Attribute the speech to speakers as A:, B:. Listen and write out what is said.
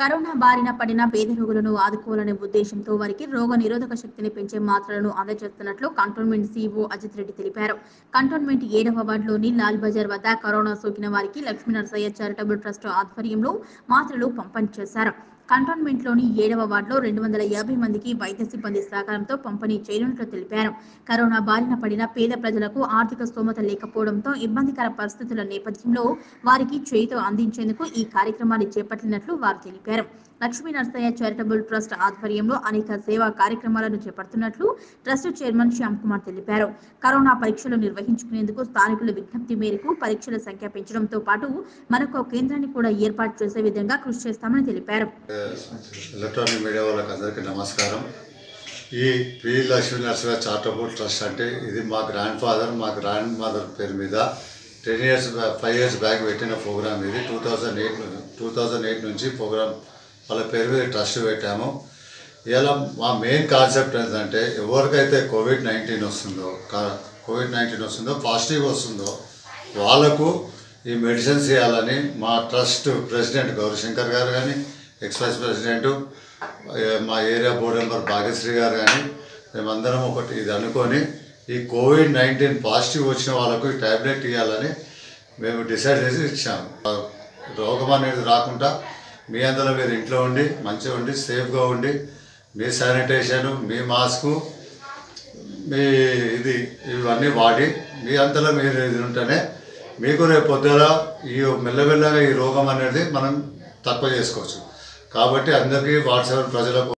A: Corona బారిన పడిన పేద రోగులను ఆదుకోవాలనే ఉద్దేశంతో వారికి రోగ నిరోధక శక్తిని పెంచే మాత్రలను అందజేస్తున్నట్లు కంటోన్మెంట్ సీఈఓ అజిత్ రెడ్డి తెలిపారు. కంటోన్మెంట్ 7వ వార్డులోని లాల్ బజార్ వద్ద కరోనా సోకిన వారికి లక్ష్మీ నరసయ్య చారిటబుల్ ట్రస్ట్ ఆధ్వర్యంలో మాత్రలు పంపిణీ చేశారు. కంటోన్మెంట్లోని 7వ వార్డులో 250 మందికి వైద్య సిబ్బంది సహకారంతో పంపిణీ చేయనున్నట్లు తెలిపారు. కరోనా బారిన పడిన పేద ప్రజలకు ఆర్థిక స్తోమత లేకపోవడంతో ఇబ్బందికర పరిస్థితుల నేపథ్యంలో వారికి చేయూత అందించేందుకు ఈ కార్యక్రమాన్ని చేపట్టినట్లు వారు తెలిపారు. లక్ష్మీ నరసయ్య చారిటబుల్ ట్రస్ట్ ఆధ్వర్యంలో అనేక సేవా కార్యక్రమాలను చేపడుతున్నట్లు ట్రస్ట్ చైర్మన్ శ్యామ్ కుమార్ తెలిపారు. కరోనా పరీక్షలు నిర్వహించుకునేందుకు స్థానికుల విజ్ఞప్తి మేరకు పరీక్షల సంఖ్య పెంచడంతో పాటు మరొక కేంద్రాన్ని కూడా ఏర్పాటు చేసే విధంగా కృషి చేస్తామని తెలిపారు.
B: ఎలక్ట్రానిక్ మీడియా వాళ్ళకి నమస్కారం. ఈ P Lakshmi Narasayya charitable trust అంటే ఇది మా గ్రాండ్ ఫాదర్ మా గ్రాండ్ మదర్ పేరు మీద 5 years బ్యాక్ పెట్టిన ప్రోగ్రామ్. ఇది 2008 నుంచి ప్రోగ్రామ్ వాళ్ళ పేరు మీద ట్రస్ట్ పెట్టాము. ఇలా మా మెయిన్ కాన్సెప్ట్ ఏంటంటే ఎవరికైతే కోవిడ్-19 వస్తుందో పాజిటివ్ వస్తుందో వాళ్ళకు ఈ మెడిసిన్స్ ఇవ్వాలని మా ట్రస్ట్ ప్రెసిడెంట్ గౌరీశంకర్ గారు కానీ, ఎక్స్-వైస్ ప్రెసిడెంట్ మా area board member Bhagyashree garu కానీ మేమందరం ఒకటి ఇది అనుకొని ఈ కోవిడ్-19 పాజిటివ్ వచ్చిన వాళ్ళకు ఈ ట్యాబ్లెట్ ఇవ్వాలని మేము డిసైడ్ చేసి ఇచ్చాము. రోగం అనేది రాకుండా మీ అందరూ మీరు ఇంట్లో ఉండి మంచిగా ఉండి సేఫ్గా ఉండి మీ శానిటేషను మీ మాస్కు మీ ఇవన్నీ వాడి మీ అంతలో మీరు ఇది ఉంటేనే మీకు రేపు పొద్దున ఈ మెల్లమెల్లగా ఈ రోగం అనేది మనం తక్కువ చేసుకోవచ్చు. కాబట్టి అందరికీ వాట్సాప్ ప్రజలకు